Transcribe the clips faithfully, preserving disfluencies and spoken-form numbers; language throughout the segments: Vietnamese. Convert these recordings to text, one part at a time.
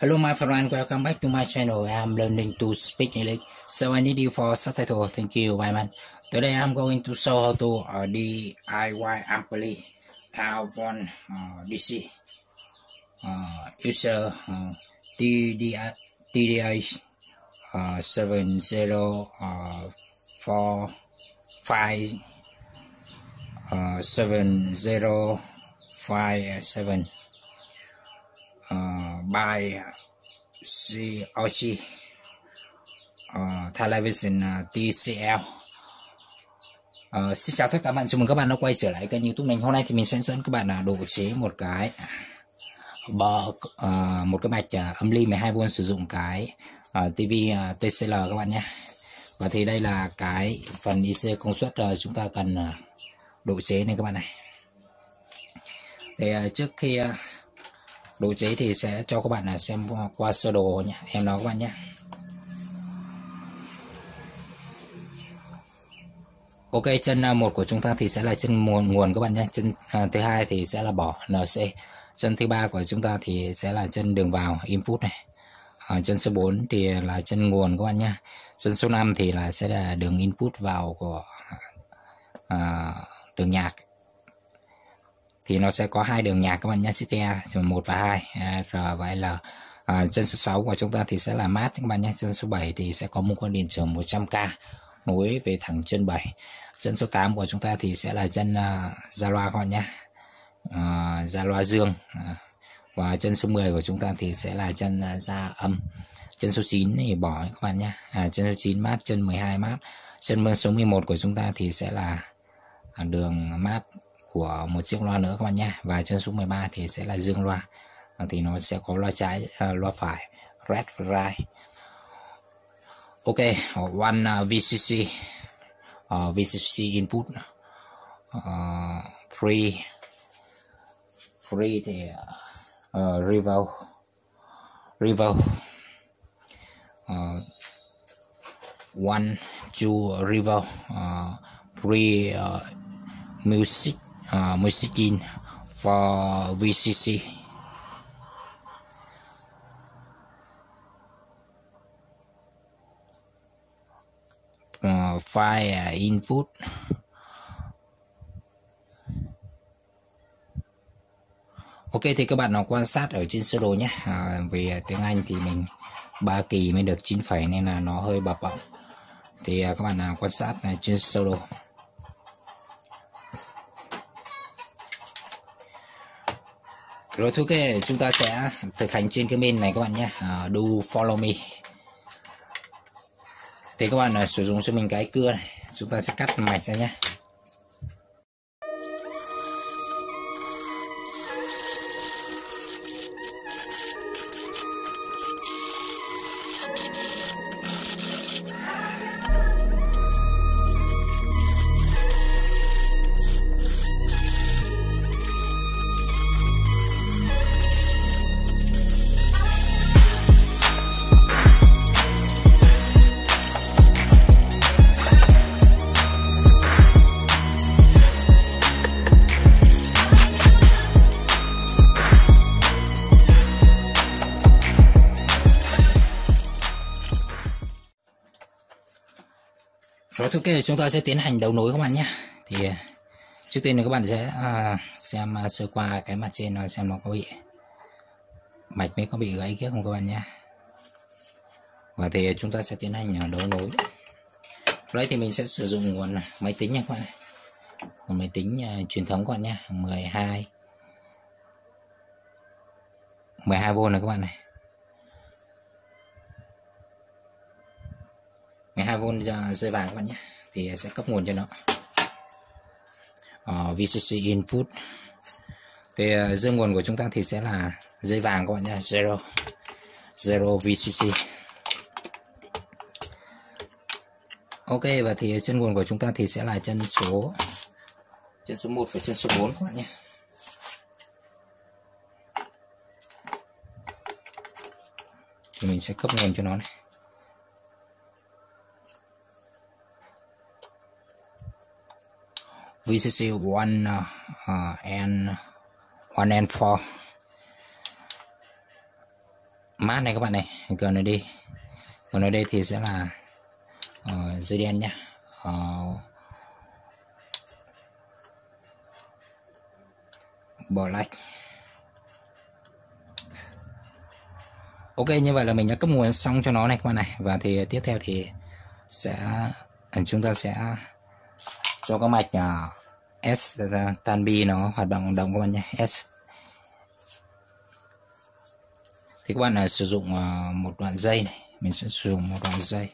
Hello my friend, welcome back to my channel. I'm learning to speak English, so I need you for subtitle. Thank you, my man. Today I'm going to show how to uh, D I Y Ampli Town one uh, D C uh, user uh, T D A uh, seven zero uh, four five uh, seven zero five seven. Uh, by C R T uh, Television uh, T C L. Uh, xin chào tất cả các bạn, chào mừng các bạn đã quay trở lại kênh YouTube mình. Hôm nay thì mình sẽ dẫn các bạn là độ chế một cái bờ uh, một cái mạch uh, âm ly mười hai vôn sử dụng cái uh, tivi uh, T C L các bạn nhé. Và thì đây là cái phần I C công suất uh, chúng ta cần uh, độ chế này các bạn này. Thì uh, trước khi uh, độ chế thì sẽ cho các bạn là xem qua sơ đồ nhé, em nói các bạn nhé. Ok, chân một của chúng ta thì sẽ là chân nguồn nguồn các bạn nhé. Chân à, thứ hai thì sẽ là bỏ N C. Chân thứ ba của chúng ta thì sẽ là chân đường vào input này. À, chân số bốn thì là chân nguồn các bạn nhé. Chân số năm thì là sẽ là đường input vào của à, đường nhạc. Thì nó sẽ có hai đường nhạc các bạn nhé, C T A một và hai, R và L. À, chân số sáu của chúng ta thì sẽ là mát các bạn nhé. Chân số bảy thì sẽ có một con điện trường một trăm K nối về thẳng chân bảy. Chân số tám của chúng ta thì sẽ là chân uh, ra loa các bạn nhé, uh, ra loa dương. Uh, và chân số mười của chúng ta thì sẽ là chân uh, ra âm. Chân số chín thì bỏ các bạn nhé. À, chân số chín mát, chân mười hai mát. Chân số mười một của chúng ta thì sẽ là đường mát của một chiếc loa nữa các bạn nhé. Và chân số mười ba thì sẽ là dương loa. À, thì nó sẽ có loa trái, uh, loa phải, red và right. Ok, one uh, V C C, uh, V C C input, uh, free, free thì uh, rival, rival, uh, one, two rival, uh, free uh, music, uh, music in for V C C. Uh, file uh, input. Ok, thì các bạn nó quan sát ở trên sơ đồ nhé. À, về tiếng Anh thì mình ba kỳ mới được chín phẩy nên là nó hơi bập bọng. Thì uh, các bạn nào quan sát uh, trên sơ đồ. Rồi thôi, okay, chúng ta sẽ thực hành trên cái main này các bạn nhé. Uh, do follow me. Thì các bạn uh, sử dụng cho mình cái cưa này, chúng ta sẽ cắt mạch ra nhé. Rồi ok, chúng ta sẽ tiến hành đấu nối các bạn nhé. Thì trước tiên là các bạn sẽ à, xem à, sơ qua cái mặt trên nó xem nó có bị mạch mới có bị gãy kia không các bạn nhé. Và thì chúng ta sẽ tiến hành đấu nối. Đấy thì mình sẽ sử dụng nguồn máy tính nha các bạn này. Nguồn máy tính uh, truyền thống các bạn nhé, mười hai mười hai vôn này các bạn này. mười hai vôn dây vàng các bạn nhé, thì sẽ cấp nguồn cho nó. uh, V C C input thì uh, dương nguồn của chúng ta thì sẽ là dây vàng các bạn nhé, zero zero V C C. Ok, và thì chân nguồn của chúng ta thì sẽ là chân số chân số một và chân số bốn các bạn nhé. Thì mình sẽ cấp nguồn cho nó này. V C C one uh, uh, and one and four. mát này các bạn này, còn ở đây còn ở đây thì sẽ là uh, dây đen nhá. uh, bỏ lách. Ok, như vậy là mình đã cấp nguồn xong cho nó này các bạn này. Và thì tiếp theo thì sẽ chúng ta sẽ cho các mạch uh, S tan bi nó hoạt động động các bạn nhé. S thì các bạn là sử dụng uh, một đoạn dây này, mình sẽ sử dụng một đoạn dây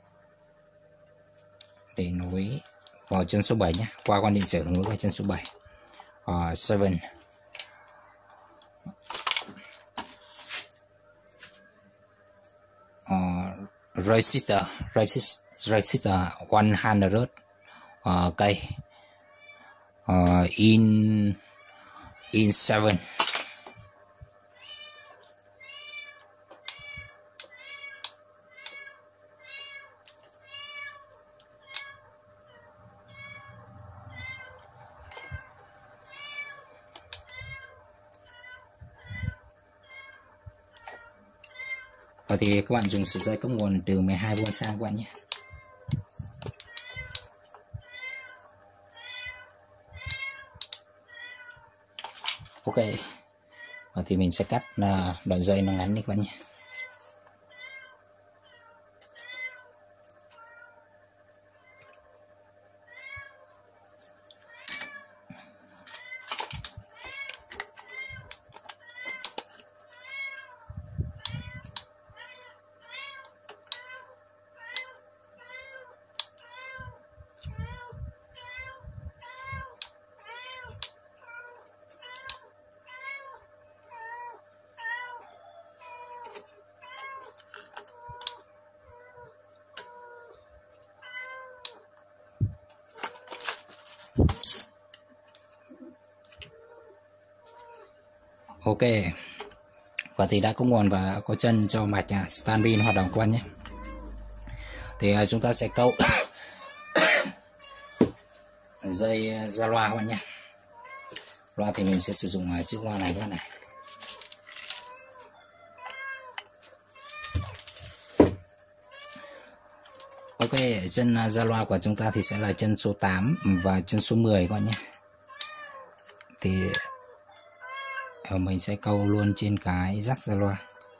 để nối vào chân số bảy nhé, qua con điện trở nối vào chân số bảy. uh, bảy uh, resistor resistor một trăm uh, cây uh, in in seven. Và thì các bạn dùng sợi dây cấp nguồn từ mười hai vôn sang các bạn nhé. Ok. Và thì mình sẽ cắt uh, đoạn dây nó ngắn đi các bạn nhé. Ok, và thì đã có nguồn và có chân cho mạch standby hoạt động các bạn nhé. Thì uh, chúng ta sẽ câu dây ra loa các bạn nhé. Loa thì mình sẽ sử dụng uh, chiếc loa này các bạn này. Ok, chân uh, ra loa của chúng ta thì sẽ là chân số tám và chân số mười các bạn nhé. Thì mình sẽ câu luôn trên cái rắc ra loa.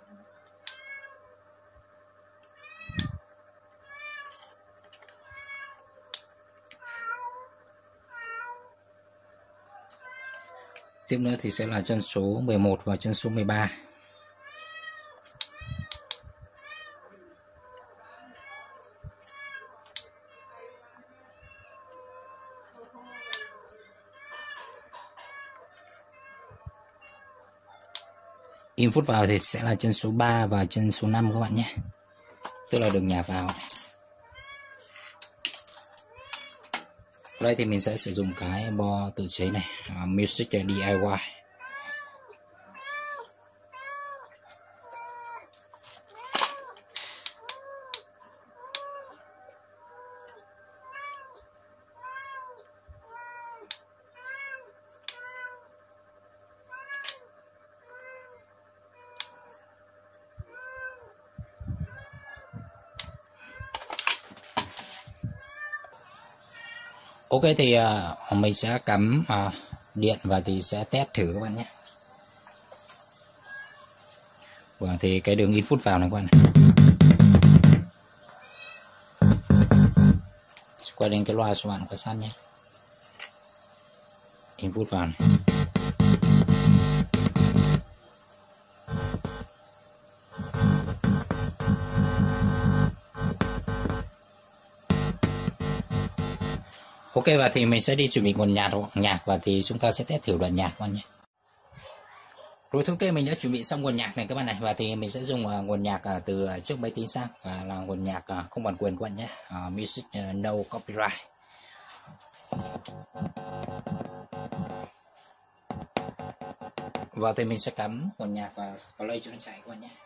Tiếp nữa thì sẽ là chân số mười một và chân số mười ba. Input vào thì sẽ là chân số ba và chân số năm các bạn nhé. Tức là đường nhạc vào. Đây thì mình sẽ sử dụng cái bo tự chế này, uh, Music đê i y. Ok thì uh, mình sẽ cắm uh, điện và thì sẽ test thử các bạn nhé. Và thì cái đường input vào này các bạn này. Quay đến cái loa cho bạn quan sát nhé. Input vào này. Ok, và thì mình sẽ đi chuẩn bị nguồn nhạc nhạc và thì chúng ta sẽ test thử đoạn nhạc các bạn nhé. Rồi ok, mình đã chuẩn bị xong nguồn nhạc này các bạn này, và thì mình sẽ dùng uh, nguồn nhạc uh, từ uh, trước máy tính sang, và là nguồn nhạc uh, không bản quyền các bạn nhé. Uh, music uh, no copyright. Và thì mình sẽ cắm nguồn nhạc và play cho nó chạy các bạn nhé.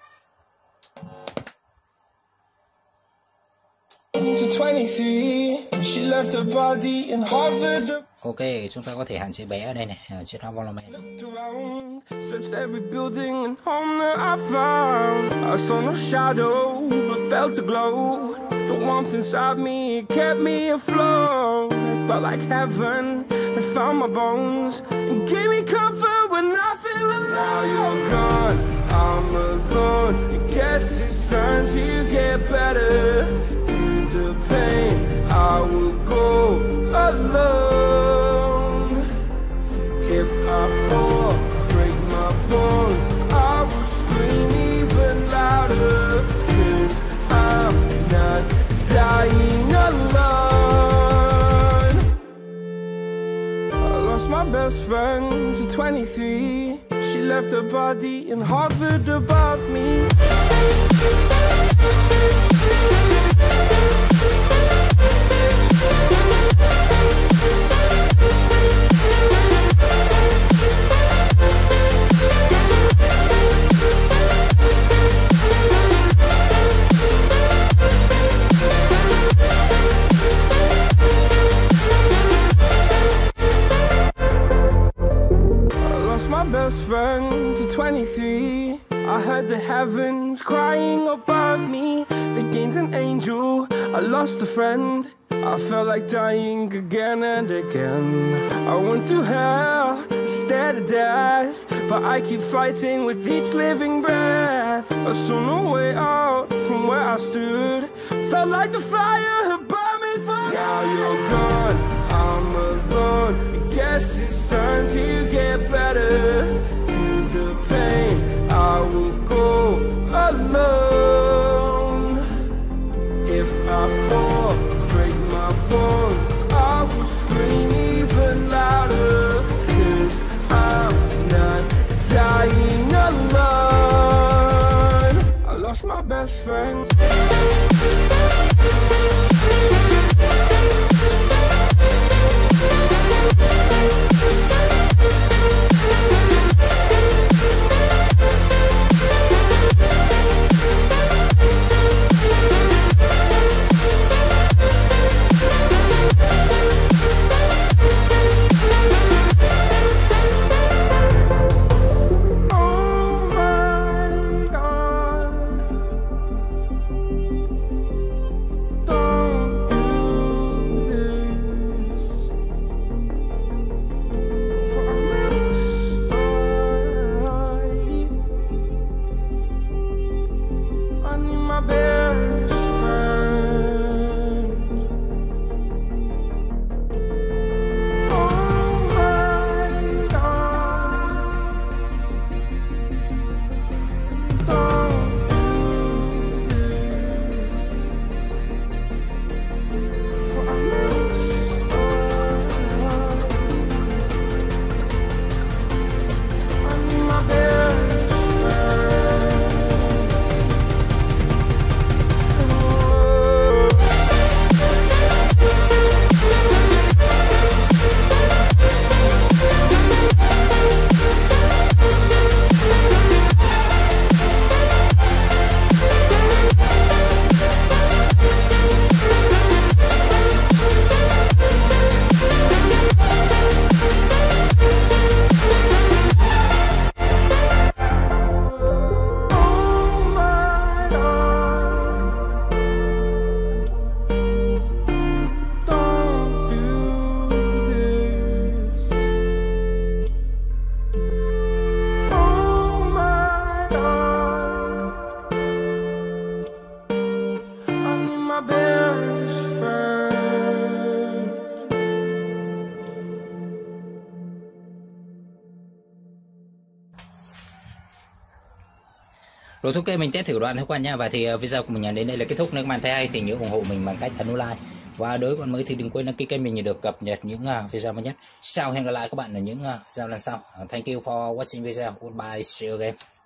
twenty-three, she left her body in Harvard. Ok, chúng ta có thể hạn chế bé ở đây này, chế nó volume. Searched every building and home that I found. I saw no shadow, but felt the glow. The warmth inside me kept me afloat. It felt like heaven had found my bones and gave me comfort when I feel alone. Now you're gone, I'm alone. I guess it's time to get better. Through the pain, I will go alone. If I fall, break my bones, I will scream even louder. Cause I'm not dying alone. I lost my best friend to twenty-three. She left her body and hovered above me. Best friend to twenty-three. I heard the heavens crying above me. They gained an angel, I lost a friend. I felt like dying again and again. I went through hell, stared at death, but I keep fighting with each living breath. I saw no way out from where I stood. Felt like the fire had burned me for. Now you're gone, I'm alone. I guess it's time to get better. Through the pain, I will go alone. If I fall, break my bones, I will scream even louder. Cause I'm not dying alone. I lost my best friend. Rồi ok, mình test thử đoạn thôi các bạn nha. Và thì video của mình đến đây là kết thúc. Nếu các bạn thấy hay thì nhớ ủng hộ mình bằng cách ấn nút like. Và đối với bạn mới thì đừng quên đăng ký kênh mình để được cập nhật những video mới nhất. Sau hẹn gặp lại các bạn ở những video lần sau. Thank you for watching video. Goodbye, see you again.